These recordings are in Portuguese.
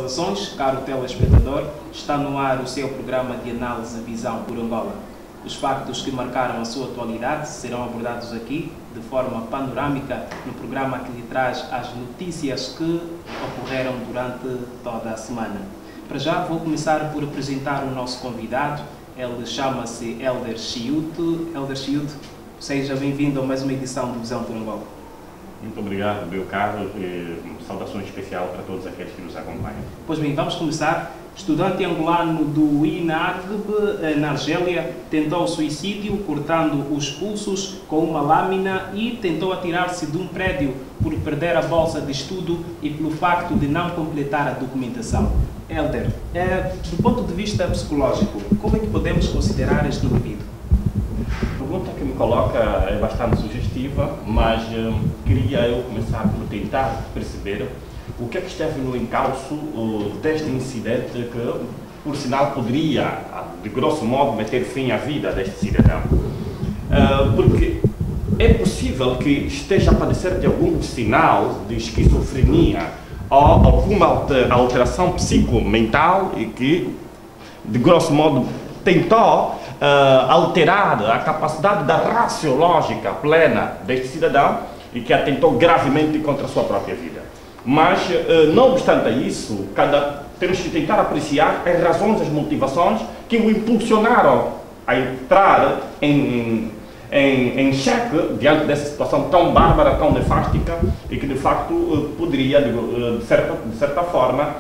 Saudações, caro telespectador, está no ar o seu programa de análise Visão por Angola. Os factos que marcaram a sua atualidade serão abordados aqui de forma panorâmica no programa que lhe traz as notícias que ocorreram durante toda a semana. Para já vou começar por apresentar o nosso convidado. Ele chama-se Elder Chiuto. Elder Chiuto, seja bem-vindo a mais uma edição do Visão por Angola. Muito obrigado, meu caro, e saudações especial para todos aqueles que nos acompanham. Pois bem, vamos começar. Estudante angolano do INADB, na Argélia, tentou suicídio cortando os pulsos com uma lâmina e tentou atirar-se de um prédio por perder a bolsa de estudo e pelo facto de não completar a documentação. Elder, do ponto de vista psicológico, como é que podemos considerar este indivíduo? A pergunta que me coloca é bastante sugestiva, mas queria eu começar por tentar perceber o que é que esteve no encalço deste incidente que, por sinal, poderia, de grosso modo, meter fim à vida deste cidadão. Porque é possível que esteja a padecer de algum sinal de esquizofrenia ou alguma alteração psicomental e que, de grosso modo, tentou alterar a capacidade da raciológica plena deste cidadão e que atentou gravemente contra a sua própria vida. Mas, não obstante isso, temos que tentar apreciar as razões, as motivações que o impulsionaram a entrar em xeque diante dessa situação tão bárbara, tão nefástica e que de facto poderia, de certa forma,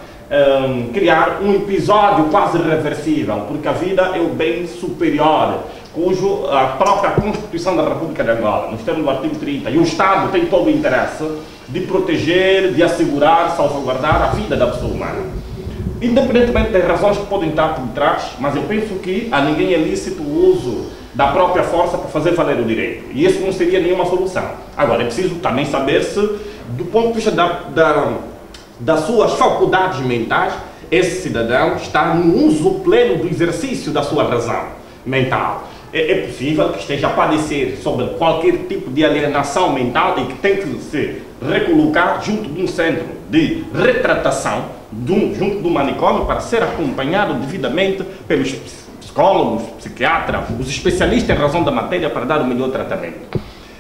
criar um episódio quase irreversível, porque a vida é o bem superior, cujo a própria Constituição da República de Angola, nos termos do artigo 30, e o Estado tem todo o interesse de proteger, de assegurar, salvaguardar a vida da pessoa humana. Independentemente das razões que podem estar por trás, mas eu penso que a ninguém é lícito o uso da própria força para fazer valer o direito. E isso não seria nenhuma solução. Agora, é preciso também saber se, do ponto de vista das suas faculdades mentais, esse cidadão está no uso pleno do exercício da sua razão mental. É possível que esteja a padecer sobre qualquer tipo de alienação mental e que tem que se recolocar junto de um centro de retratação, junto do manicômio, para ser acompanhado devidamente pelos psicólogos, psiquiatras, os especialistas em razão da matéria para dar o melhor tratamento.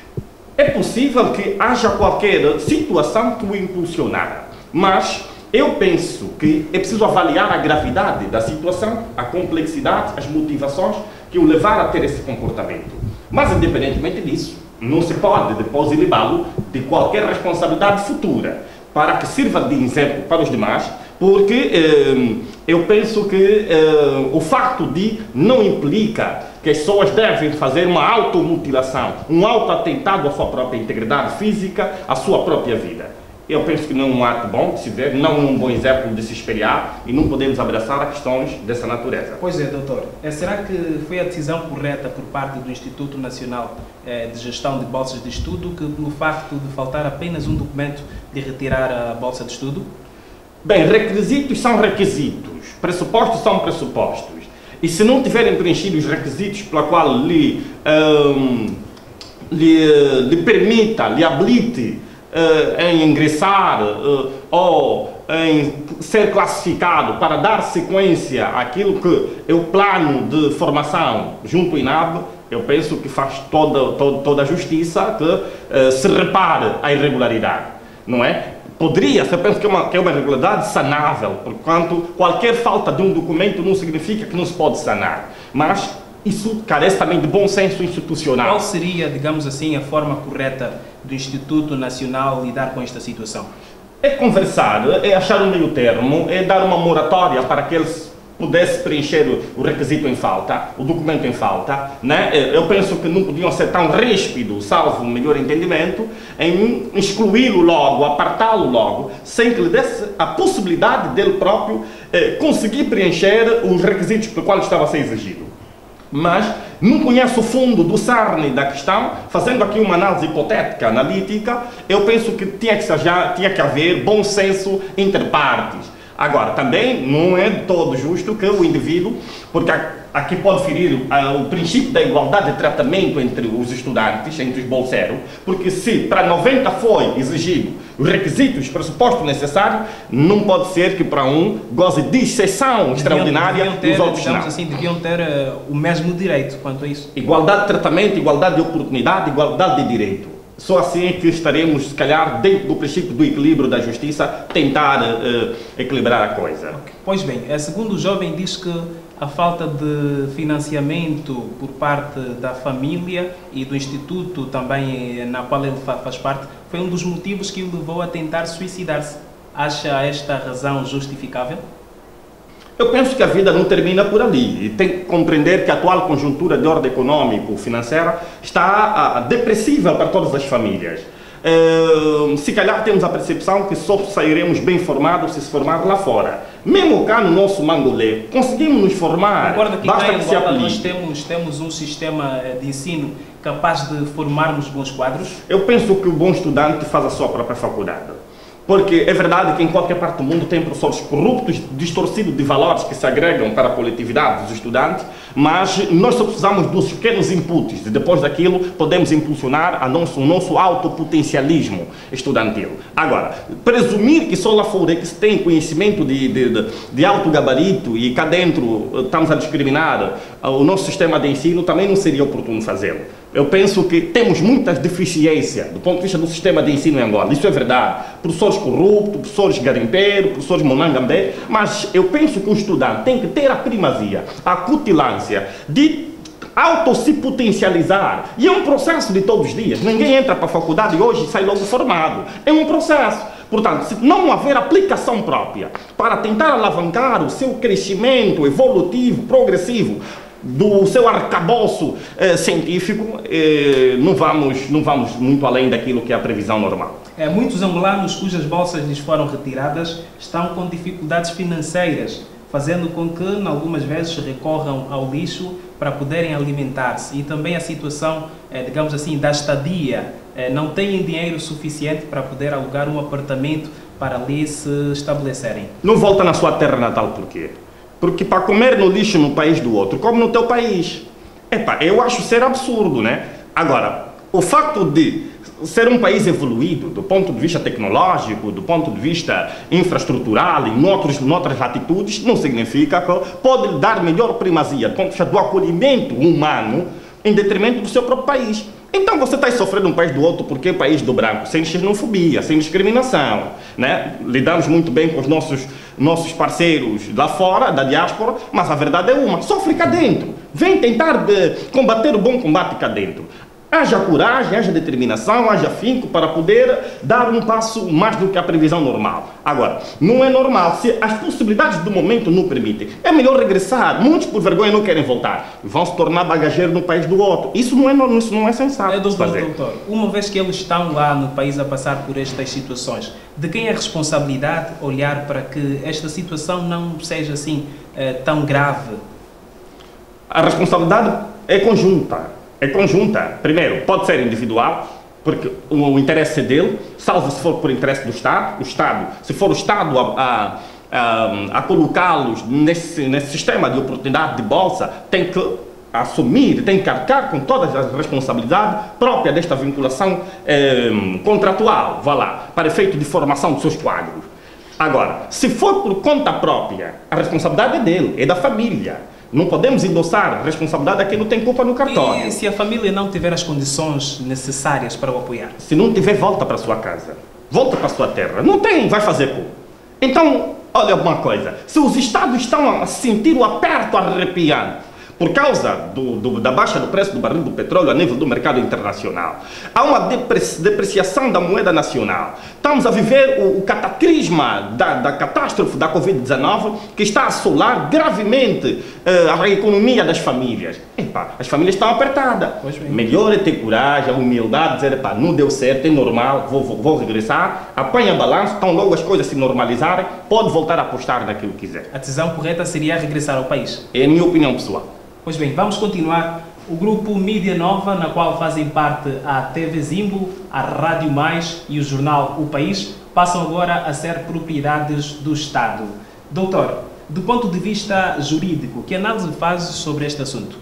É possível que haja qualquer situação que o impulsionara, mas eu penso que é preciso avaliar a gravidade da situação, a complexidade, as motivações que o levaram a ter esse comportamento. Mas, independentemente disso, não se pode depois ilibá-lo de qualquer responsabilidade futura, para que sirva de exemplo para os demais, porque eu penso que o facto de não implica que as pessoas devem fazer uma automutilação, um autoatentado à sua própria integridade física, à sua própria vida. Eu penso que não é um ato bom de se ver, não é um bom exemplo de se espelhar e não podemos abraçar a questões dessa natureza. Pois é, doutor. Será que foi a decisão correta por parte do Instituto Nacional de Gestão de Bolsas de Estudo que, pelo facto de faltar apenas um documento, de retirar a bolsa de estudo? Bem, requisitos são requisitos, pressupostos são pressupostos. E se não tiverem preenchido os requisitos pela qual lhe permita, lhe habilite em ingressar ou em ser classificado para dar sequência àquilo que é o plano de formação junto ao INAB, eu penso que faz toda a justiça que se repare a irregularidade, não é? Poderia, eu penso que é uma irregularidade sanável, porquanto qualquer falta de um documento não significa que não se pode sanar, mas isso carece também de bom senso institucional. Qual seria, digamos assim, a forma correta do Instituto Nacional lidar com esta situação? É conversar, é achar um meio termo, é dar uma moratória para que eles pudessem preencher o requisito em falta, o documento em falta, né? Eu penso que não podiam ser tão ríspidos, salvo um melhor entendimento, em excluí-lo logo, apartá-lo logo, sem que lhe desse a possibilidade dele próprio conseguir preencher os requisitos pelo qual estava a ser exigido. Mas não conhece o fundo do cerne da questão, fazendo aqui uma análise hipotética, analítica, eu penso que tinha que haver bom senso entre partes. Agora, também não é de todo justo que o indivíduo, porque aqui pode ferir o princípio da igualdade de tratamento entre os estudantes, entre os bolseiros, porque se para 90 foi exigido os requisitos, os pressupostos necessários, não pode ser que para um goze de exceção extraordinária e os outros não. Assim, deviam ter o mesmo direito quanto a isso. Igualdade de tratamento, igualdade de oportunidade, igualdade de direito. Só assim é que estaremos, se calhar, dentro do princípio do equilíbrio da justiça, tentar equilibrar a coisa. Okay. Pois bem, segundo o jovem, diz que a falta de financiamento por parte da família e do instituto também na qual ele faz parte foi um dos motivos que o levou a tentar suicidar-se. Acha esta razão justificável? Eu penso que a vida não termina por ali e tem que compreender que a atual conjuntura de ordem econômico-financeira está depressiva para todas as famílias. Se calhar temos a percepção que só sairemos bem formados se formar lá fora. Mesmo cá no nosso Mangolé, conseguimos nos formar. Concorda que cá em Angola nós temos um sistema de ensino capaz de formarmos bons quadros? Eu penso que o bom estudante faz a sua própria faculdade. Porque é verdade que em qualquer parte do mundo tem professores corruptos, distorcidos de valores que se agregam para a coletividade dos estudantes, mas nós só precisamos dos pequenos inputs e depois daquilo podemos impulsionar o nosso autopotencialismo estudantil. Agora, presumir que só lá fora é que se tem conhecimento de alto gabarito e cá dentro estamos a discriminar o nosso sistema de ensino também não seria oportuno fazê-lo. Eu penso que temos muitas deficiências do ponto de vista do sistema de ensino em Angola. Isso é verdade. Professores corruptos, professores garimpeiros, professores monangambé, mas eu penso que o estudante tem que ter a primazia, a cutilância de se potencializar. E é um processo de todos os dias. Ninguém entra para a faculdade hoje e sai logo formado. É um processo. Portanto, se não haver aplicação própria para tentar alavancar o seu crescimento evolutivo, progressivo, do seu arcabouço científico, não vamos muito além daquilo que é a previsão normal. Muitos angolanos cujas bolsas lhes foram retiradas estão com dificuldades financeiras, fazendo com que, algumas vezes, recorram ao lixo para poderem alimentar-se. E também a situação, digamos assim, da estadia. Não têm dinheiro suficiente para poder alugar um apartamento para ali se estabelecerem. Não volta na sua terra natal por quê? Porque para comer no lixo no país do outro, come no teu país. Eu acho ser absurdo, né? Agora, o facto de ser um país evoluído do ponto de vista tecnológico, do ponto de vista infraestrutural e noutras latitudes, não significa que pode dar melhor primazia do ponto de vista do acolhimento humano em detrimento do seu próprio país. Então você está sofrendo um país do outro porque é país do branco, sem xenofobia, sem discriminação, né? Lidamos muito bem com os nossos parceiros lá fora, da diáspora, mas a verdade é uma, sofre cá dentro. Vem tentar combater o bom combate cá dentro. Haja coragem, haja determinação, haja afinco para poder dar um passo mais do que a previsão normal. Agora, não é normal, se as possibilidades do momento não permitem, é melhor regressar. Muitos por vergonha não querem voltar, vão se tornar bagageiros no país do outro. Isso não é sensato. Doutor, uma vez que eles estão lá no país a passar por estas situações, de quem é a responsabilidade olhar para que esta situação não seja assim tão grave? A responsabilidade é conjunta. Primeiro, pode ser individual, porque o interesse é dele, salvo se for por interesse do Estado. Se for o Estado a colocá-los nesse sistema de oportunidade de bolsa, tem que assumir, tem que arcar com todas as responsabilidades próprias desta vinculação contratual, para efeito de formação dos seus quadros. Agora, se for por conta própria, a responsabilidade é dele, é da família. Não podemos endossar a responsabilidade a quem não tem culpa no cartório. E se a família não tiver as condições necessárias para o apoiar? Se não tiver, volta para a sua casa. Volta para a sua terra. Não tem, vai fazer como? Então, olha uma coisa. Se os Estados estão a sentir o aperto arrepiante por causa da baixa do preço do barril do petróleo a nível do mercado internacional, há uma depreciação da moeda nacional. Estamos a viver o cataclisma da catástrofe da Covid-19 que está a assolar gravemente a economia das famílias. As famílias estão apertadas. Melhor é ter coragem, a humildade, dizer, não deu certo, é normal, vou regressar, apanha balanço, então logo as coisas se normalizarem, pode voltar a apostar naquilo que quiser. A decisão correta seria regressar ao país? É a minha opinião pessoal. Pois bem, vamos continuar. O grupo Mídia Nova, na qual fazem parte a TV Zimbo, a Rádio Mais e o jornal O País, passam agora a ser propriedades do Estado. Doutor, do ponto de vista jurídico, que análise faz sobre este assunto?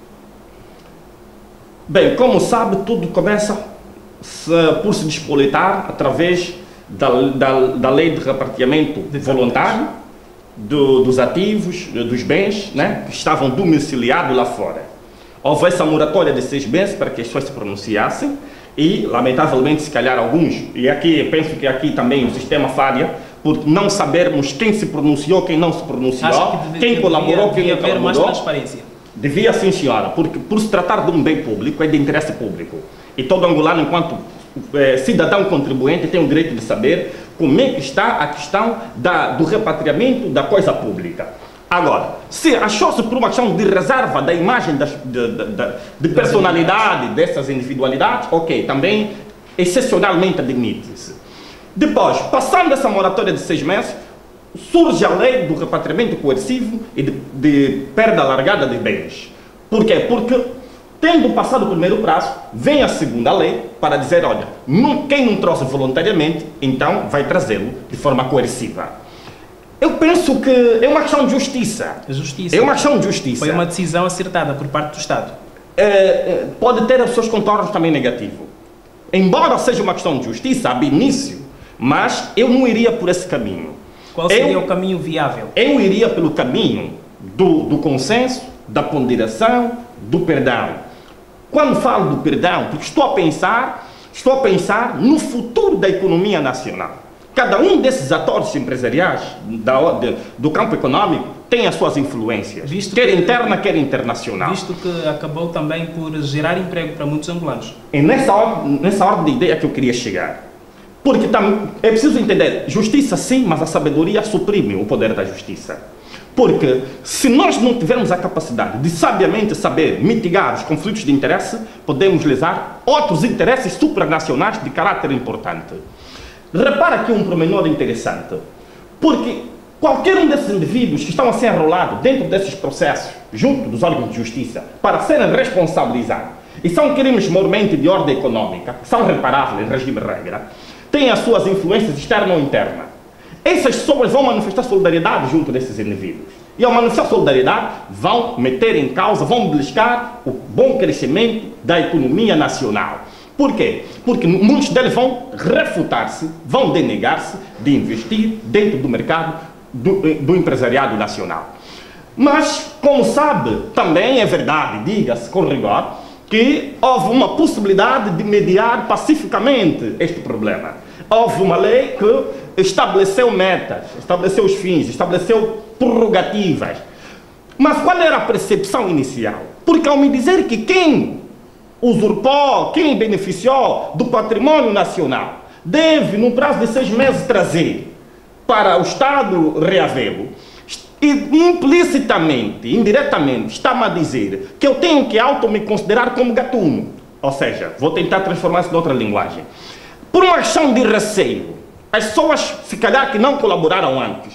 Bem, como sabe, tudo começa por se despolitar através da lei de repartimento voluntário dos ativos, dos bens, né, que estavam domiciliados lá fora. Houve essa moratória de 6 meses para que as pessoas se pronunciassem e, lamentavelmente, se calhar alguns, e aqui penso que aqui também o sistema falha, por não sabermos quem se pronunciou, quem não se pronunciou, quem colaborou, quem não colaborou. Mais transparência. Devia, sim, senhora, porque por se tratar de um bem público, é de interesse público. E todo angolano, enquanto cidadão contribuinte, tem o direito de saber como é que está a questão do repatriamento da coisa pública. Agora, se achou-se por uma questão de reserva da imagem de personalidade dessas individualidades, ok, também excepcionalmente admite-se. Depois, passando essa moratória de 6 meses, surge a lei do repatriamento coercivo e de perda largada de bens. Por quê? Porque, tendo passado o primeiro prazo, vem a segunda lei para dizer, olha, quem não trouxe voluntariamente, então vai trazê-lo de forma coerciva. Eu penso que é uma questão de justiça. Justiça. É uma questão de justiça. Foi uma decisão acertada por parte do Estado. Pode ter os seus contornos também negativos. Embora seja uma questão de justiça, ab início, mas eu não iria por esse caminho. Qual seria o caminho viável? Eu iria pelo caminho do consenso, da ponderação, do perdão. Quando falo do perdão, porque estou a pensar no futuro da economia nacional. Cada um desses atores empresariais do campo econômico tem as suas influências, quer interna, quer internacional. Visto que acabou também por gerar emprego para muitos angolanos. É nessa ordem de ideia que eu queria chegar. Porque é preciso entender, justiça sim, mas a sabedoria suprime o poder da justiça. Porque se nós não tivermos a capacidade de sabiamente saber mitigar os conflitos de interesse, podemos lesar outros interesses supranacionais de caráter importante. Repara aqui um pormenor interessante, porque qualquer um desses indivíduos que estão a ser enrolados dentro desses processos, junto dos órgãos de justiça, para serem responsabilizados, e são crimes mormente de ordem econômica, que são reparáveis em regime de regra, têm as suas influências externa ou interna. Essas pessoas vão manifestar solidariedade junto desses indivíduos. E ao manifestar solidariedade, vão meter em causa, vão beliscar o bom crescimento da economia nacional. Por quê? Porque muitos deles vão refutar-se, vão denegar-se de investir dentro do mercado do empresariado nacional. Mas, como sabe, também é verdade, diga-se com rigor, que houve uma possibilidade de mediar pacificamente este problema. Houve uma lei que estabeleceu metas, estabeleceu os fins, estabeleceu prerrogativas. Mas qual era a percepção inicial? Porque ao me dizer que quem usurpou, quem beneficiou do patrimônio nacional, deve, no prazo de 6 meses, trazer para o Estado reavê-lo, e implicitamente, indiretamente, está-me a dizer que eu tenho que me considerar como gatuno. Ou seja, vou tentar transformar isso em outra linguagem. Por uma questão de receio, as pessoas, se calhar que não colaboraram antes,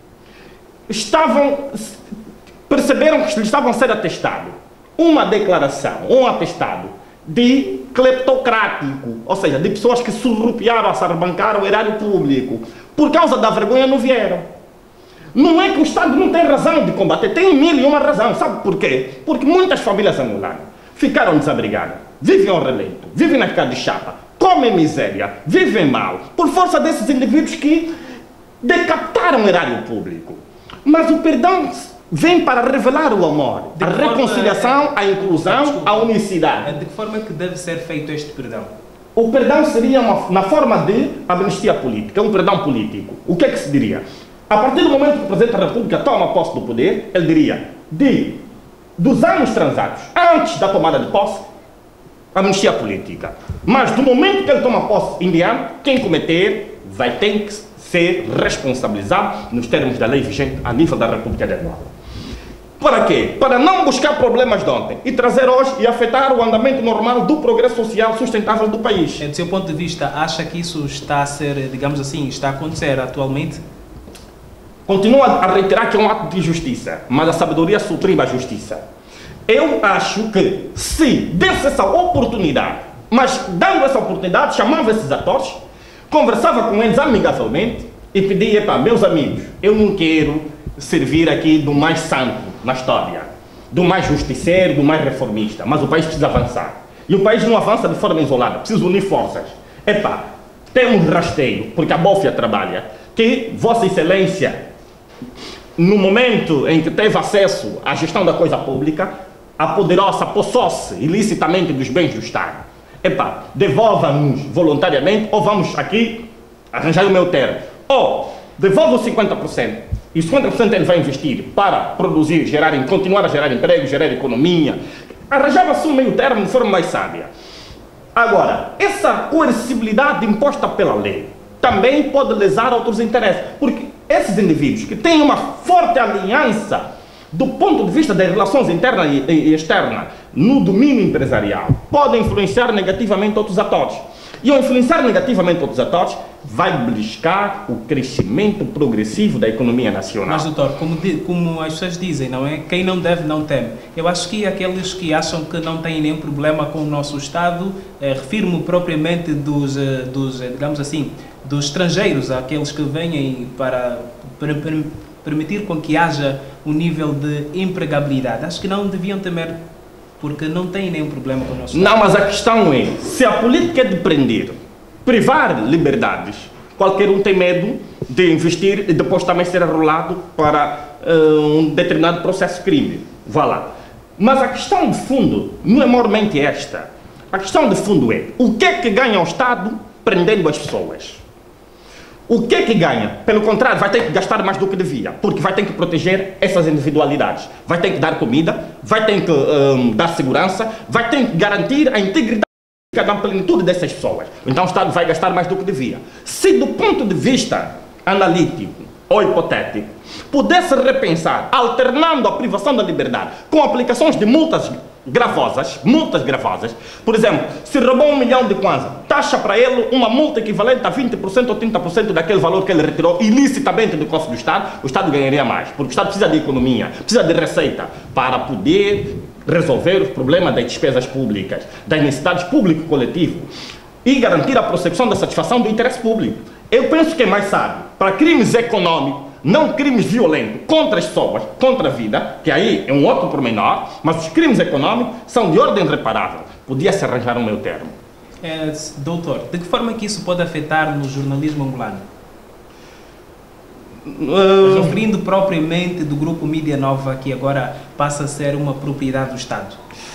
perceberam que estavam a ser atestados uma declaração, um atestado de cleptocrático, ou seja, de pessoas que surrupiaram, arrancaram o erário público. Por causa da vergonha não vieram. Não é que o Estado não tem razão de combater, tem 1001 razão. Sabe por quê? Porque muitas famílias angolanas ficaram desabrigadas, vivem ao relento, vivem na casa de chapa, comem miséria, vivem mal, por força desses indivíduos que decapitaram o erário público. Mas o perdão vem para revelar o amor, a reconciliação, a inclusão, a unicidade. De que forma é que deve ser feito este perdão? O perdão seria na forma de amnistia política, um perdão político. O que é que se diria? A partir do momento que o Presidente da República toma posse do poder, ele diria, dos anos transatos, antes da tomada de posse, amnistia política. Mas do momento que ele toma posse em diante, quem cometer vai ter que ser responsabilizado nos termos da lei vigente a nível da República de Angola. Para quê? Para não buscar problemas de ontem e trazer hoje e afetar o andamento normal do progresso social sustentável do país. Do seu ponto de vista, acha que isso está a ser, digamos assim, está a acontecer atualmente? Continuo a reiterar que é um ato de justiça, mas a sabedoria suprime a justiça. Eu acho que se desse essa oportunidade, mas dando essa oportunidade, chamava esses atores, conversava com eles amigavelmente e pedir, epá, meus amigos, eu não quero servir aqui do mais santo na história, do mais justiceiro, do mais reformista, mas o país precisa avançar. E o país não avança de forma isolada, precisa unir forças. Epá, temos rasteio, porque a Bófia trabalha, que Vossa Excelência, no momento em que teve acesso à gestão da coisa pública, a poderosa possou-se ilicitamente dos bens do Estado. Epá, devolva-nos voluntariamente, ou vamos aqui arranjar o meu termo. Ou devolva os 50%, e os 50% ele vai investir para produzir, continuar a gerar emprego, gerar economia. Arranjava-se um meio termo de forma mais sábia. Agora, essa coercibilidade imposta pela lei também pode lesar outros interesses, porque esses indivíduos que têm uma forte aliança do ponto de vista das relações internas e externas no domínio empresarial podem influenciar negativamente outros atores. E ao influenciar negativamente outros atores, vai beliscar o crescimento progressivo da economia nacional. Mas, doutor, como as pessoas dizem, não é? Quem não deve, não teme. Eu acho que aqueles que acham que não têm nenhum problema com o nosso Estado, refiro-me propriamente digamos assim, dos estrangeiros, aqueles que vêm para permitir com que haja um nível de empregabilidade. Acho que não deviam temer, porque não têm nenhum problema com o nosso Estado. Não, mas a questão é, se a política é de prender, privar liberdades, qualquer um tem medo de investir e depois também ser arrolado para um determinado processo de crime. Vá lá. Mas a questão de fundo não é mormente esta. A questão de fundo é, o que é que ganha o Estado prendendo as pessoas? O que é que ganha? Pelo contrário, vai ter que gastar mais do que devia, porque vai ter que proteger essas individualidades. Vai ter que dar comida, vai ter que dar segurança, vai ter que garantir a integridade da plenitude dessas pessoas. Então o Estado vai gastar mais do que devia. Se do ponto de vista analítico ou hipotético, pudesse repensar, alternando a privação da liberdade com aplicações de multas gravosas, por exemplo, se roubou 1 milhão de kwanza, taxa para ele uma multa equivalente a 20% ou 30% daquele valor que ele retirou ilicitamente do cofre do Estado, o Estado ganharia mais, porque o Estado precisa de economia, precisa de receita para poder resolver os problemas das despesas públicas, das necessidades público-coletivo e garantir a prossecução da satisfação do interesse público. Eu penso que é mais sábio para crimes econômicos, não crimes violentos contra as pessoas, contra a vida, que aí é um outro pormenor, mas os crimes econômicos são de ordem reparável. Podia-se arranjar um meio termo. Doutor, de que forma que isso pode afetar no jornalismo angolano? Referindo propriamente do grupo Mídia Nova, que agora passa a ser uma propriedade do Estado.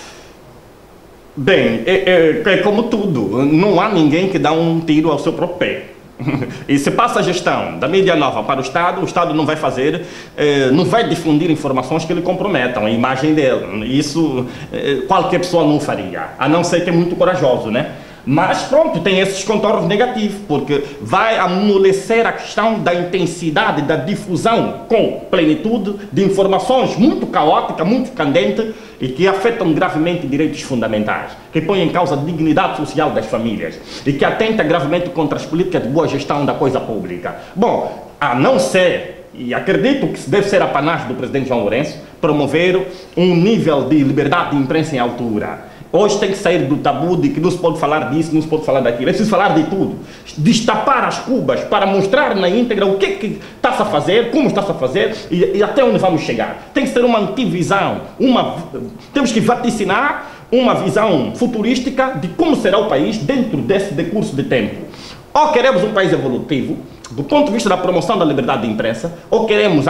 Bem, é como tudo, não há ninguém que dá um tiro ao seu próprio pé. E se passa a gestão da Mídia Nova para o Estado não vai fazer, não vai difundir informações que lhe comprometam a imagem dele. Isso qualquer pessoa não faria, a não ser que é muito corajoso, né? Mas pronto, tem esses contornos negativos, porque vai amolecer a questão da intensidade da difusão com plenitude de informações muito caóticas, muito candentes e que afetam gravemente direitos fundamentais, que põem em causa a dignidade social das famílias e que atenta gravemente contra as políticas de boa gestão da coisa pública. Bom, a não ser, e acredito que deve ser a panagem do presidente João Lourenço, promover um nível de liberdade de imprensa em altura. Hoje tem que sair do tabu de que não se pode falar disso, não se pode falar daquilo. É preciso falar de tudo. Destapar as cubas para mostrar na íntegra o que é que está-se a fazer, como está-se a fazer e até onde vamos chegar. Tem que ser uma antivisão. Temos que vaticinar uma visão futurística de como será o país dentro desse decurso de tempo. Ou queremos um país evolutivo, do ponto de vista da promoção da liberdade de imprensa, ou queremos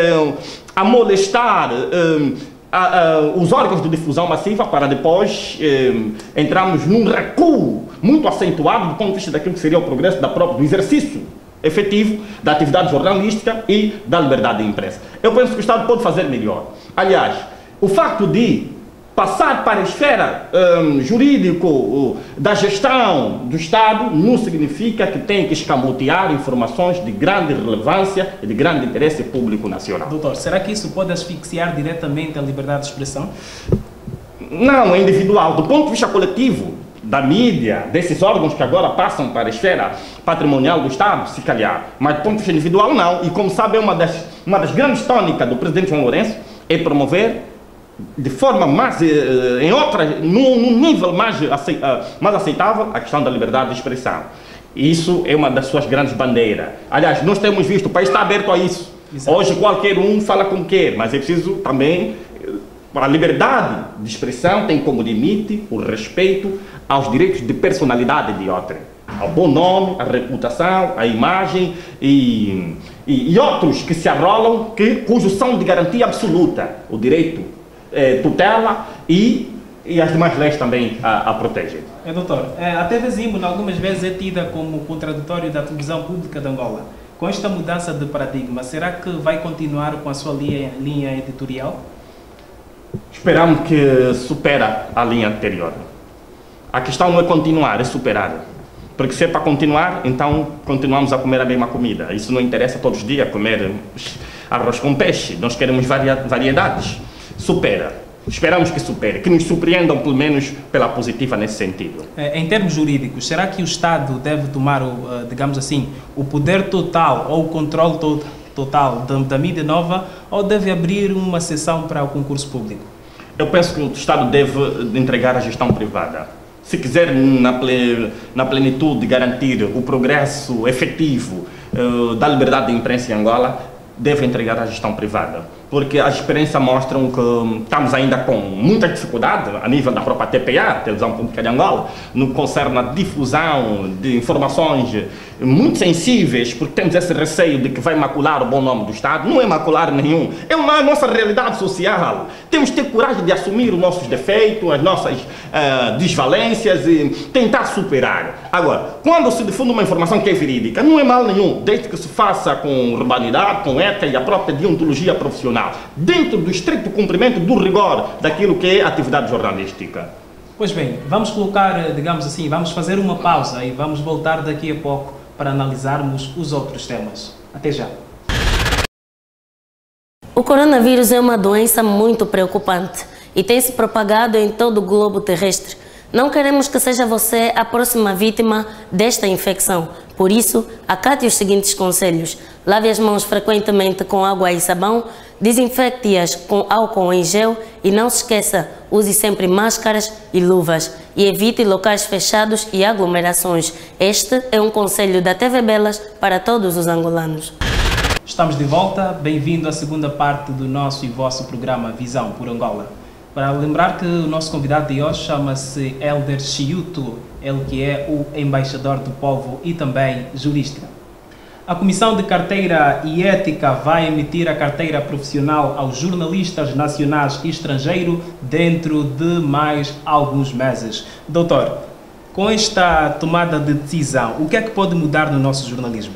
amolestar os órgãos de difusão massiva para depois entrarmos num recuo muito acentuado do ponto de vista daquilo que seria o progresso do exercício efetivo da atividade jornalística e da liberdade de imprensa. Eu penso que o Estado pode fazer melhor. Aliás, o facto de passar para a esfera jurídico da gestão do Estado não significa que tem que escamotear informações de grande relevância e de grande interesse público nacional. Doutor, será que isso pode asfixiar diretamente a liberdade de expressão? Não, é individual. Do ponto de vista coletivo, da mídia, desses órgãos que agora passam para a esfera patrimonial do Estado, se calhar. Mas do ponto de vista individual, não. E como sabe, uma das grandes tônicas do presidente João Lourenço é promover de forma mais, num nível mais aceitável, a questão da liberdade de expressão. Isso é uma das suas grandes bandeiras. Aliás, nós temos visto, o país está aberto a isso. Exato. Hoje qualquer um fala como quer, mas é preciso também, a liberdade de expressão tem como limite o respeito aos direitos de personalidade de outrem, ao bom nome, à reputação, à imagem e outros que se arrolam, cujos são de garantia absoluta. O direito tutela e as demais leis também a protegem. Doutor, a TV Zimbo algumas vezes é tida como contraditório da televisão pública de Angola. Com esta mudança de paradigma, será que vai continuar com a sua linha editorial? Esperamos que supera a linha anterior. A questão não é continuar, é superar. Porque se é para continuar, então continuamos a comer a mesma comida. Isso não interessa todos os dias comer arroz com peixe. Nós queremos variedades. Supera. Esperamos que supere, que nos surpreendam pelo menos pela positiva nesse sentido. Em termos jurídicos, será que o Estado deve tomar, digamos assim, o poder total ou o controle total da mídia nova, ou deve abrir uma sessão para o concurso público? Eu penso que o Estado deve entregar a gestão privada. Se quiser, na plenitude, garantir o progresso efetivo da liberdade de imprensa em Angola, deve entregar a gestão privada. Porque as experiências mostram que estamos ainda com muita dificuldade a nível da própria TPA, Televisão Pública de Angola, no que concerne a difusão de informações muito sensíveis, porque temos esse receio de que vai macular o bom nome do Estado. Não é macular nenhum, é a nossa realidade social. Temos que ter coragem de assumir os nossos defeitos, as nossas desvalências e tentar superar. Agora, quando se difunde uma informação que é verídica, não é mal nenhum, desde que se faça com urbanidade, com ética e a própria deontologia profissional, dentro do estrito cumprimento do rigor daquilo que é a atividade jornalística. Pois bem, vamos colocar, digamos assim, vamos fazer uma pausa e vamos voltar daqui a pouco para analisarmos os outros temas. Até já. O coronavírus é uma doença muito preocupante e tem se propagado em todo o globo terrestre. Não queremos que seja você a próxima vítima desta infecção. Por isso, acate os seguintes conselhos. Lave as mãos frequentemente com água e sabão, desinfecte-as com álcool em gel e não se esqueça, use sempre máscaras e luvas e evite locais fechados e aglomerações. Este é um conselho da TV Belas para todos os angolanos. Estamos de volta, bem-vindo à segunda parte do nosso e vosso programa Visão por Angola. Para lembrar que o nosso convidado de hoje chama-se Elder Chiuto, ele que é o embaixador do povo e também jurista. A Comissão de Carteira e Ética vai emitir a carteira profissional aos jornalistas nacionais e estrangeiros dentro de mais alguns meses. Doutor, com esta tomada de decisão, o que é que pode mudar no nosso jornalismo?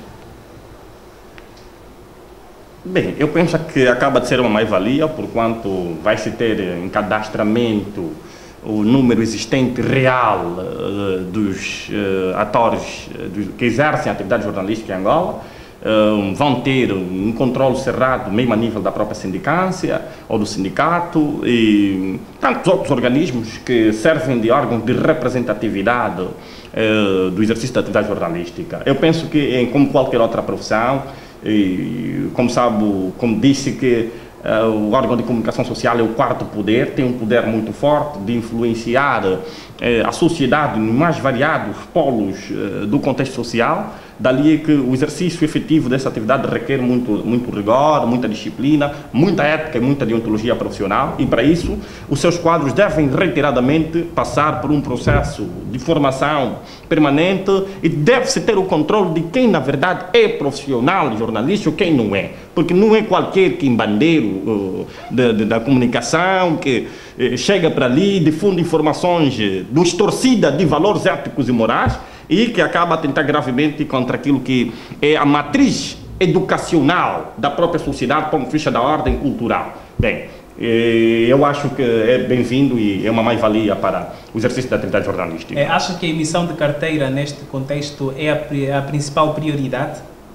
Bem, eu penso que acaba de ser uma mais-valia, porquanto vai-se ter em cadastramento o número existente real dos atores que exercem a atividade jornalística em Angola. Vão ter um controle cerrado, mesmo a nível da própria sindicância ou do sindicato e tantos outros organismos que servem de órgãos de representatividade do exercício da atividade jornalística. Eu penso que, como qualquer outra profissão, e como sabe, como disse que o órgão de comunicação social é o quarto poder, tem um poder muito forte de influenciar a sociedade nos mais variados polos do contexto social. Dali é que o exercício efetivo dessa atividade requer muito rigor, muita disciplina, muita ética e muita deontologia profissional, e para isso os seus quadros devem reiteradamente passar por um processo de formação permanente e deve-se ter o controle de quem na verdade é profissional jornalista ou quem não é, porque não é qualquer quimbandeiro da comunicação que chega para ali e difunde informações distorcidas de valores éticos e morais e que acaba a tentar gravemente contra aquilo que é a matriz educacional da própria sociedade, como ficha da ordem cultural. Bem, eu acho que é bem-vindo e é uma mais-valia para o exercício da atividade jornalística. Acha que a emissão de carteira neste contexto é a principal prioridade?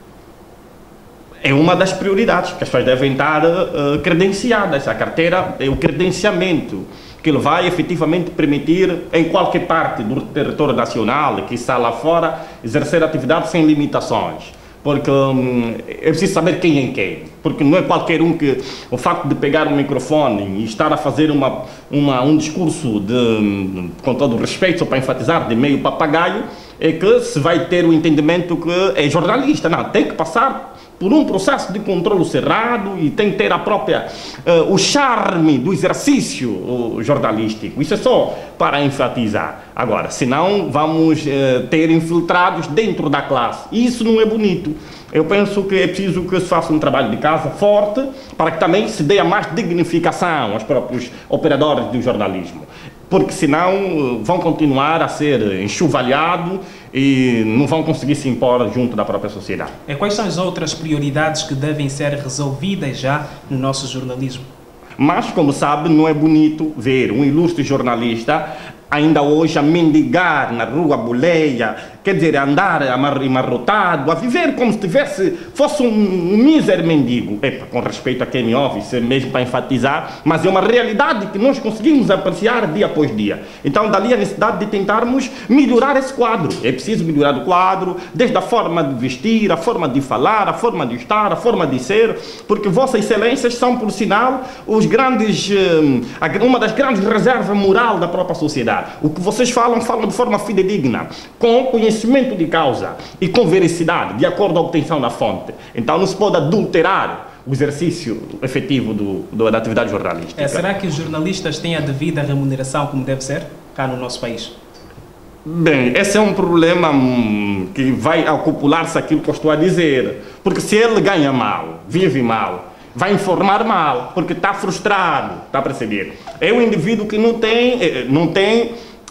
É uma das prioridades, que as pessoas devem estar credenciadas. A carteira é o credenciamento que ele vai efetivamente permitir em qualquer parte do território nacional, que está lá fora, exercer atividade sem limitações. Porque é preciso saber quem é quem, porque não é qualquer um que o facto de pegar um microfone e estar a fazer um discurso com todo o respeito, só para enfatizar, de meio papagaio, é que se vai ter o entendimento que é jornalista. Não, tem que passar por um processo de controle cerrado e tem que ter a própria, o charme do exercício jornalístico. Isso é só para enfatizar. Agora, senão vamos ter infiltrados dentro da classe. E isso não é bonito. Eu penso que é preciso que se faça um trabalho de casa forte para que também se dê a mais dignificação aos próprios operadores do jornalismo. Porque senão vão continuar a ser enxovalhados e não vão conseguir se impor junto da própria sociedade. E quais são as outras prioridades que devem ser resolvidas já no nosso jornalismo? Mas, como sabe, não é bonito ver um ilustre jornalista ainda hoje a mendigar na rua boleia, quer dizer, a andar amarrotado, a viver como se fosse um mísero mendigo. Epa, com respeito a quem me ouve, isso é mesmo para enfatizar, mas é uma realidade que nós conseguimos apreciar dia após dia. Então, dali a necessidade de tentarmos melhorar esse quadro. É preciso melhorar o quadro, desde a forma de vestir, a forma de falar, a forma de estar, a forma de ser, porque Vossas Excelências são, por sinal, uma das grandes reservas moral da própria sociedade. O que vocês falam de forma fidedigna, com conhecimento de causa e com veracidade, de acordo com a obtenção da fonte. Então não se pode adulterar o exercício efetivo da atividade jornalística. Será que os jornalistas têm a devida remuneração como deve ser cá no nosso país? Bem, esse é um problema que vai acopular-se aquilo que eu estou a dizer. Porque se ele ganha mal, vive mal, vai informar mal, porque está frustrado, está a perceber? É um indivíduo que não tem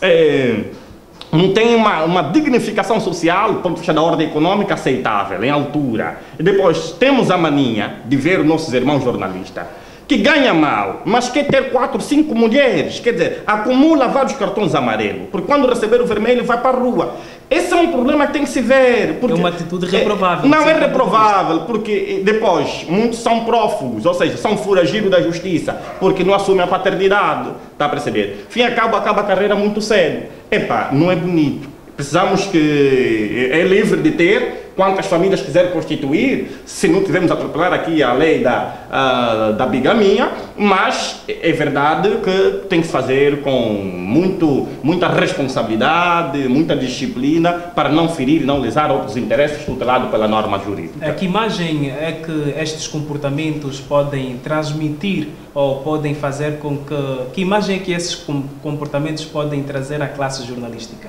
uma dignificação social, do ponto de vista da ordem econômica, aceitável, em altura. E depois temos a mania de ver os nossos irmãos jornalistas, que ganha mal, mas quer ter 4, 5 mulheres, quer dizer, acumula vários cartões amarelos, porque quando receber o vermelho vai para a rua. Esse é um problema que tem que se ver. Porque é uma atitude reprovável. Não é reprovável, porque depois muitos são prófugos, ou seja, são foragidos da justiça, porque não assumem a paternidade, está a perceber? Fim acaba a carreira muito cedo. Epá, não é bonito. Precisamos que é livre de ter quantas famílias quiser constituir, se não tivermos a atropelar aqui a lei da bigamia, mas é verdade que tem que se fazer com muita responsabilidade, muita disciplina, para não ferir e não lesar outros interesses tutelados pela norma jurídica. Que imagem é que estes comportamentos podem transmitir ou podem fazer com que imagem é que esses comportamentos podem trazer à classe jornalística?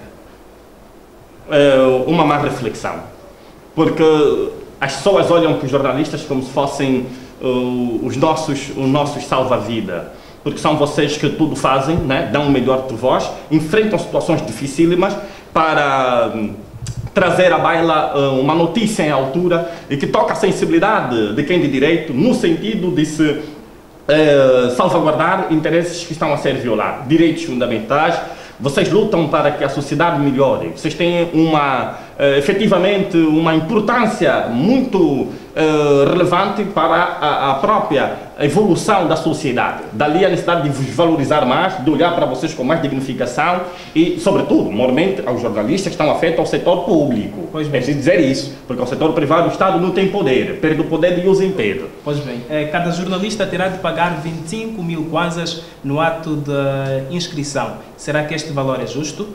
Uma má reflexão. Porque as pessoas olham para os jornalistas como se fossem os nossos salva-vida. Porque são vocês que tudo fazem, né? Dão o melhor de vós, enfrentam situações dificílimas para trazer à baila uma notícia em altura e que toca a sensibilidade de quem de direito, no sentido de se salvaguardar interesses que estão a ser violados, direitos fundamentais. Vocês lutam para que a sociedade melhore. Vocês têm efetivamente uma importância muito relevante para a própria evolução da sociedade. Dali a necessidade de vos valorizar mais, de olhar para vocês com mais dignificação e, sobretudo, moralmente, aos jornalistas que estão afetos ao setor público. Pois bem. É preciso dizer isso, porque o setor privado, o Estado não tem poder, perde o poder de uso em Pedro. Pois bem, cada jornalista terá de pagar 25 mil kwanzas no ato de inscrição. Será que este valor é justo?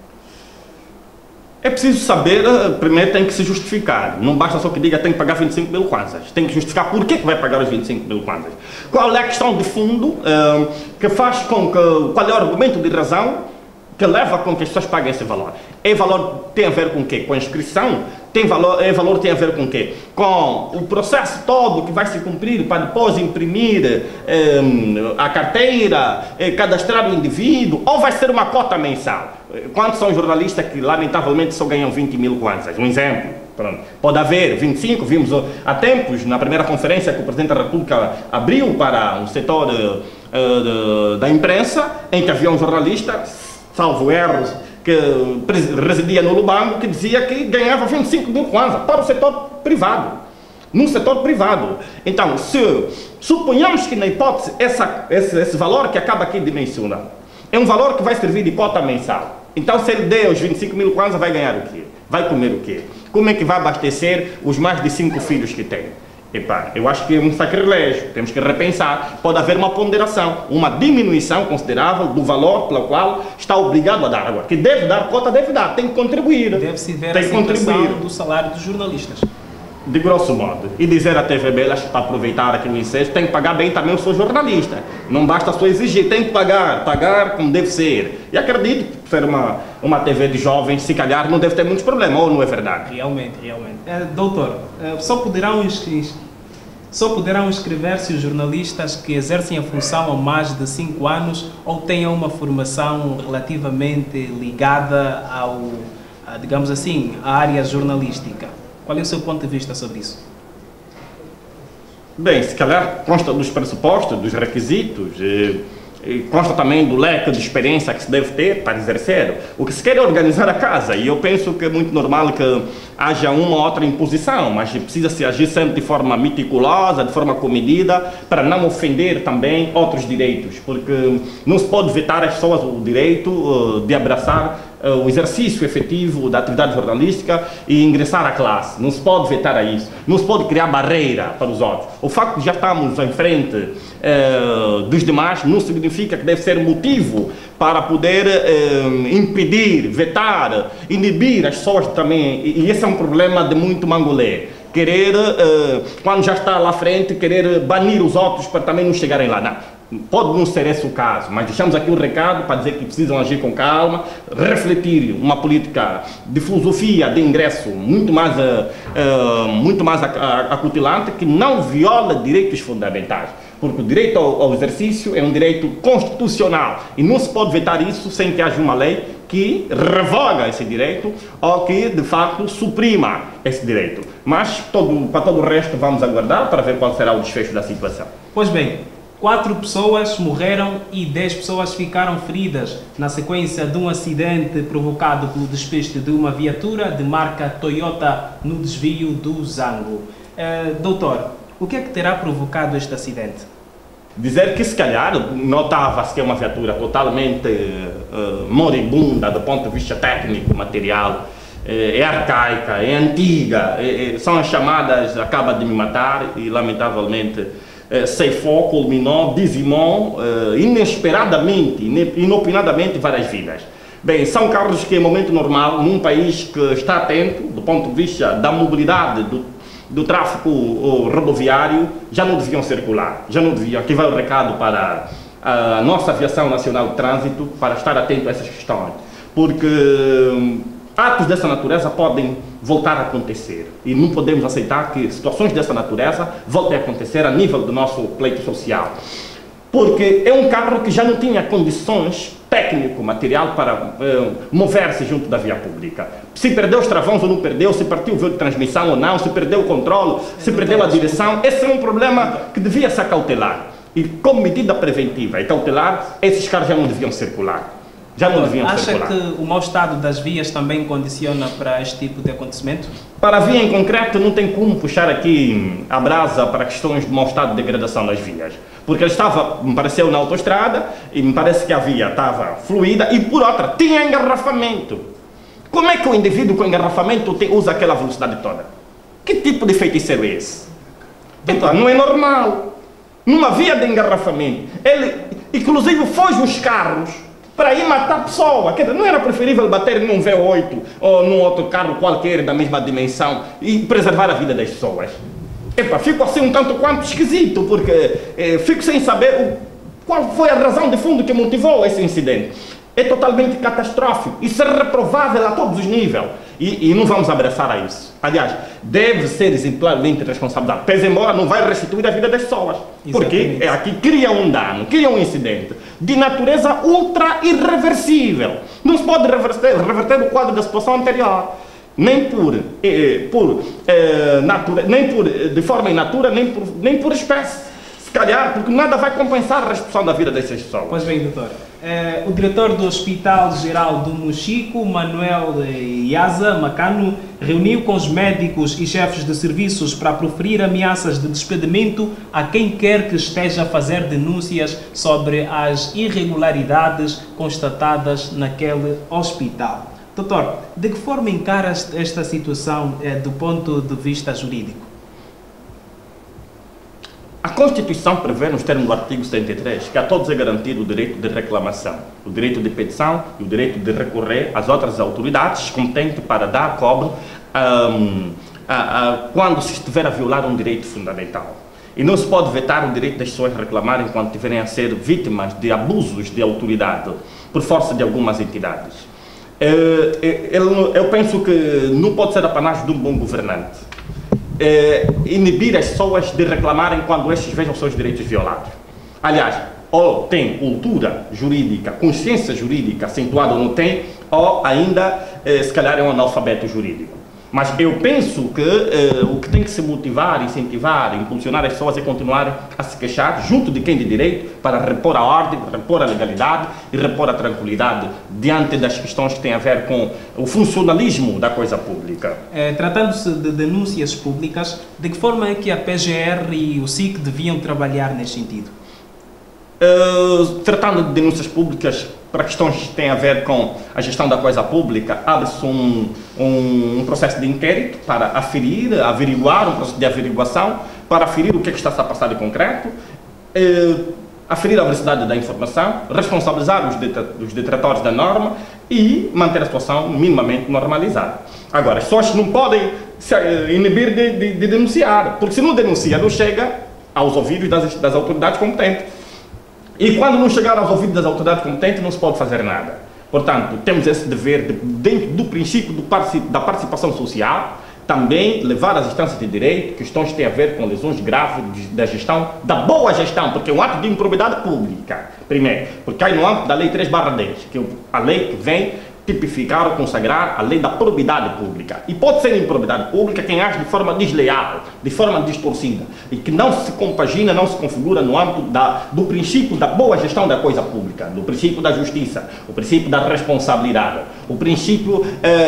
É preciso saber, primeiro tem que se justificar. Não basta só que diga tem que pagar 25 mil kwanzas. Tem que justificar por que vai pagar os 25 mil kwanzas. Qual é a questão de fundo que faz com que... Qual é o argumento de razão que leva com que as pessoas paguem esse valor? É valor tem a ver com o quê? Com a inscrição? Valor tem a ver com o quê? Com o processo todo que vai se cumprir para depois imprimir a carteira, cadastrar o indivíduo, ou vai ser uma cota mensal? Quantos são jornalistas que lamentavelmente só ganham 20 mil kwanzas? Um exemplo. Pronto. Pode haver 25, vimos há tempos, na primeira conferência que o Presidente da República abriu para um setor da imprensa, em que havia um jornalista, salvo erros, que residia no Lubango, que dizia que ganhava 25 mil kwanzas para o setor privado. No setor privado. Então, se suponhamos que na hipótese esse valor que acaba aqui de mencionar é um valor que vai servir de cota mensal. Então, se ele der os 25 mil kwanzas, vai ganhar o quê? Vai comer o quê? Como é que vai abastecer os mais de 5 filhos que tem? Epá, eu acho que é um sacrilégio, temos que repensar. Pode haver uma ponderação, uma diminuição considerável do valor pelo qual está obrigado a dar. Agora, que deve dar cota, deve dar, tem que contribuir. Deve-se ver a situação do salário dos jornalistas. De grosso modo. E dizer à TVB, acho que para aproveitar aqui no ensejo, tem que pagar bem também o seu jornalista. Não basta só exigir, tem que pagar como deve ser. E acredito que ser uma TV de jovens, se calhar, não deve ter muitos problemas, ou não é verdade? Realmente. Doutor, só poderão inscrever-se os jornalistas que exercem a função há mais de 5 anos ou tenham uma formação relativamente ligada digamos assim, à área jornalística. Qual é o seu ponto de vista sobre isso? Bem, se calhar consta dos pressupostos, dos requisitos, consta também do leque de experiência que se deve ter para exercer. O que se quer é organizar a casa, e eu penso que é muito normal que haja uma ou outra imposição, mas precisa-se agir sempre de forma meticulosa, de forma comedida, para não ofender também outros direitos, porque não se pode vetar às pessoas o direito de abraçar o exercício efetivo da atividade jornalística e ingressar à classe. Não se pode vetar a isso. Não se pode criar barreira para os outros. O facto de já estarmos em frente dos demais não significa que deve ser motivo para poder impedir, vetar, inibir as pessoas também. E esse é um problema de muito mangolé. Querer, quando já está lá à frente, querer banir os outros para também não chegarem lá. Não. Pode não ser esse o caso, mas deixamos aqui um recado para dizer que precisam agir com calma, refletir uma política de filosofia de ingresso muito mais acutilante, que não viola direitos fundamentais. Porque o direito ao exercício é um direito constitucional e não se pode vetar isso sem que haja uma lei que revoga esse direito ou que, de facto, suprima esse direito. Mas, para todo o resto, vamos aguardar para ver qual será o desfecho da situação. Pois bem, 4 pessoas morreram e 10 pessoas ficaram feridas na sequência de um acidente provocado pelo despiste de uma viatura de marca Toyota no desvio do Zango. Doutor, o que é que terá provocado este acidente? Dizer que se calhar notava-se que é uma viatura totalmente moribunda do ponto de vista técnico, material, é arcaica, é antiga, são as chamadas acaba de me matar e lamentavelmente ceifou, culminou, dizimou inesperadamente, inopinadamente várias vidas. Bem, são carros que em momento normal, num país que está atento do ponto de vista da mobilidade, do tráfego rodoviário, já não deviam circular, já não deviam. Aqui vai o recado para a nossa Aviação Nacional de Trânsito, para estar atento a essas questões, porque atos dessa natureza podem voltar a acontecer e não podemos aceitar que situações dessa natureza voltem a acontecer a nível do nosso pleito social, porque é um carro que já não tinha condições técnico, material para mover-se junto da via pública. Se perdeu os travões ou não perdeu, se partiu o veio de transmissão ou não, se perdeu o controle, se perdeu a direção, esse é um problema que devia se acautelar. E como medida preventiva e cautelar, esses carros já não deviam circular. Já não deviam circular. Acha que o mau estado das vias também condiciona para este tipo de acontecimento? Para a via em concreto, não tem como puxar aqui a brasa para questões de mau estado de degradação das vias. Porque ele estava, me pareceu, na autoestrada e me parece que a via estava fluida e, por outra, tinha engarrafamento. Como é que o indivíduo com engarrafamento usa aquela velocidade toda? Que tipo de feiticeiro é esse? Então, não é normal. Numa via de engarrafamento, ele, inclusive, foge os carros para ir matar a pessoa. Quer dizer, não era preferível bater num V8 ou num outro carro qualquer da mesma dimensão e preservar a vida das pessoas? Epa, fico assim um tanto quanto esquisito, porque fico sem saber qual foi a razão de fundo que motivou esse incidente. É totalmente catastrófico, isso é reprovável a todos os níveis e não vamos abraçar a isso. Aliás, deve ser exemplarmente responsabilizado, pese embora não vai restituir a vida das pessoas. Porque aqui cria um dano, cria um incidente de natureza ultra irreversível. Não se pode reverter o quadro da situação anterior. Nem de forma in natura, nem por espécie. Se calhar, porque nada vai compensar a restituição da vida dessas pessoas. Pois bem, doutor. O diretor do Hospital Geral do Mochico, Manuel Iaza Macano, reuniu com os médicos e chefes de serviços para proferir ameaças de despedimento a quem quer que esteja a fazer denúncias sobre as irregularidades constatadas naquele hospital. Doutor, de que forma encara esta situação do ponto de vista jurídico? A Constituição prevê, nos termos do artigo 73, que a todos é garantido o direito de reclamação, o direito de petição e o direito de recorrer às outras autoridades competentes para dar cobro quando se estiver a violar um direito fundamental. E não se pode vetar o direito das pessoas reclamarem quando estiverem a ser vítimas de abusos de autoridade por força de algumas entidades. Eu penso que não pode ser apanagem de um bom governante inibir as pessoas de reclamarem quando estes vejam seus direitos violados. Aliás, ou tem cultura jurídica, consciência jurídica acentuada ou não tem, ou ainda, se calhar, é um analfabeto jurídico. Mas eu penso que o que tem que se motivar, incentivar, impulsionar as pessoas é continuarem a se queixar junto de quem de direito para repor a ordem, repor a legalidade e repor a tranquilidade diante das questões que têm a ver com o funcionalismo da coisa pública. Tratando-se de denúncias públicas, de que forma é que a PGR e o SIC deviam trabalhar neste sentido? Tratando de denúncias públicas para questões que têm a ver com a gestão da coisa pública, abre-se um processo de inquérito para averiguar, um processo de averiguação, para aferir o que é que está a passar de concreto, aferir a veracidade da informação, responsabilizar os detratores da norma e manter a situação minimamente normalizada. Agora, as pessoas não podem se inibir de denunciar, porque se não denuncia, não chega aos ouvidos das autoridades competentes. E quando não chegar aos ouvidos das autoridades competentes, não se pode fazer nada. Portanto, temos esse dever, dentro do princípio da participação social, também levar às instâncias de direito questões que têm a ver com lesões graves da gestão, da boa gestão, porque é um ato de improbidade pública, primeiro, porque cai no âmbito da Lei 3/10, que é a lei que vem tipificar ou consagrar a lei da probidade pública. E pode ser improbidade pública quem age de forma desleal, de forma distorcida, e que não se compagina, não se configura no âmbito do princípio da boa gestão da coisa pública, do princípio da justiça, o princípio da responsabilidade, o princípio,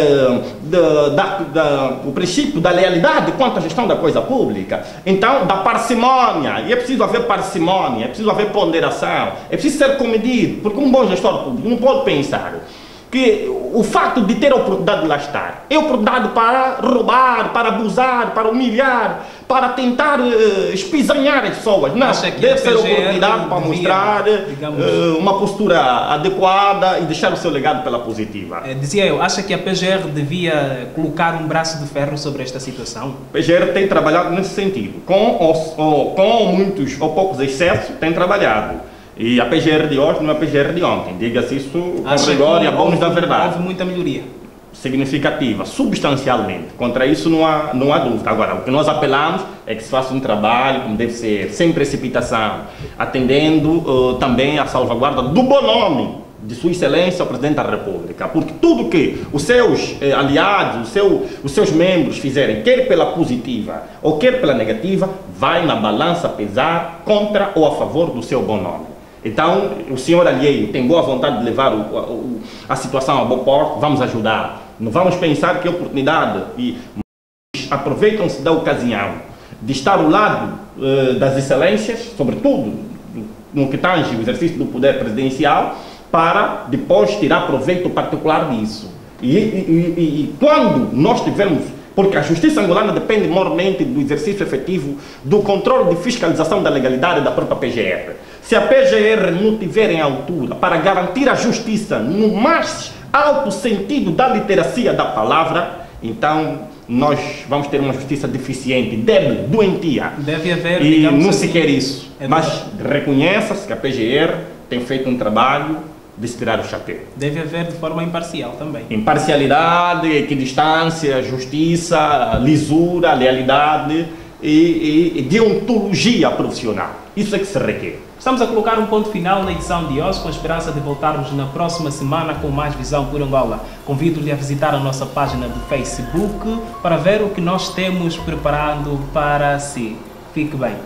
o princípio da lealidade quanto à gestão da coisa pública. Então, da parcimônia, e é preciso haver parcimônia, é preciso haver ponderação, é preciso ser comedido, porque um bom gestor público não pode pensar que o fato de ter a oportunidade de lá estar é oportunidade para roubar, para abusar, para humilhar, para tentar espisanhar as pessoas. Não, deve ser oportunidade para mostrar uma postura adequada e deixar o seu legado pela positiva. Dizia eu, acha que a PGR devia colocar um braço de ferro sobre esta situação? A PGR tem trabalhado nesse sentido. Com muitos ou poucos excessos, tem trabalhado. E a PGR de hoje não é a PGR de ontem, diga-se isso com rigor e a bons da verdade. Houve muita melhoria. Significativa, substancialmente. Contra isso não há dúvida. Agora, o que nós apelamos é que se faça um trabalho como deve ser, sem precipitação, atendendo também à salvaguarda do bom nome de Sua Excelência o Presidente da República. Porque tudo que os seus aliados, os seus membros fizerem, quer pela positiva ou quer pela negativa, vai na balança pesar contra ou a favor do seu bom nome. Então, o senhor alheio tem boa vontade de levar a situação a bom porto, vamos ajudar. Não vamos pensar que é oportunidade e aproveitam-se da ocasião de estar ao lado das excelências, sobretudo no que tange o exercício do poder presidencial, para depois tirar proveito particular disso. E quando nós tivermos, porque a justiça angolana depende mormente do exercício efetivo do controle de fiscalização da legalidade da própria PGR. Se a PGR não tiver em altura para garantir a justiça no mais alto sentido da literacia da palavra, então nós vamos ter uma justiça deficiente, débil, doentia. Deve haver, e não assim, se quer isso. Mas reconheça-se que a PGR tem feito um trabalho de se tirar o chapéu. Deve haver de forma imparcial também. Imparcialidade, equidistância, justiça, lisura, lealidade e deontologia profissional. Isso é que se requer. Estamos a colocar um ponto final na edição de hoje, com a esperança de voltarmos na próxima semana com mais Visão por Angola. Convido-lhe a visitar a nossa página do Facebook para ver o que nós temos preparado para si. Fique bem.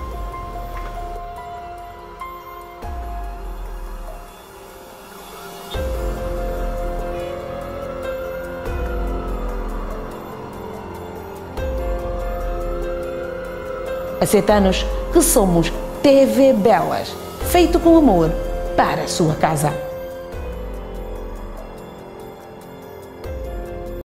Há 7 anos que somos TV Belas, feito com amor para a sua casa.